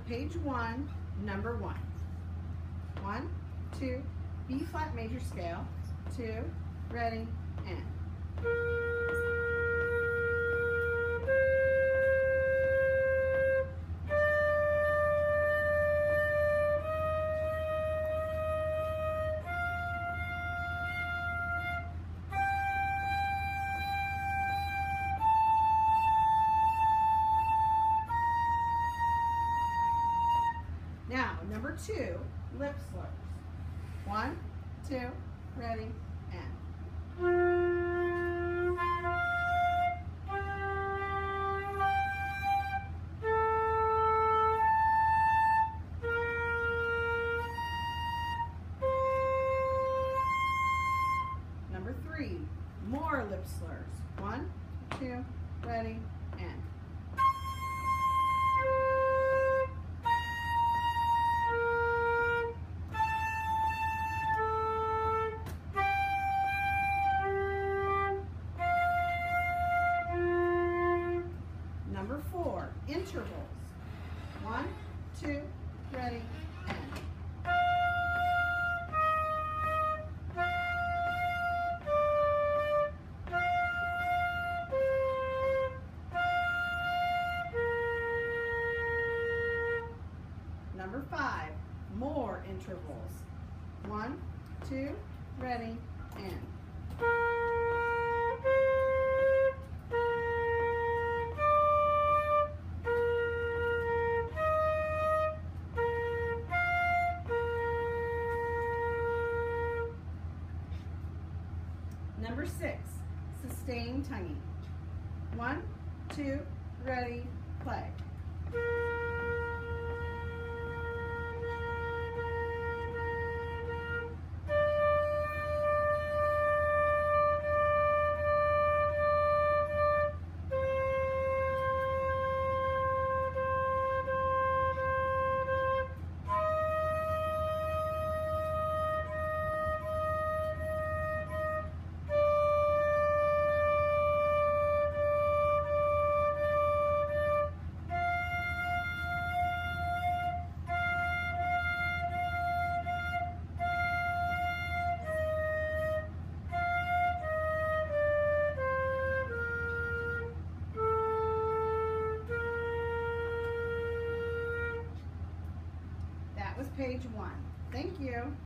page 1, number 1. 1, 2, B flat major scale, 2, ready, and. Now, number 2, lip slurs. 1, 2, ready, and. Number 3, more lip slurs. 1, 2, ready, and. Number 4, intervals. 1, 2, ready, and. Number 5, more intervals. 1, 2, ready, and. Number 6, sustained tonguing. 1, 2, ready, play. That was page 1. Thank you.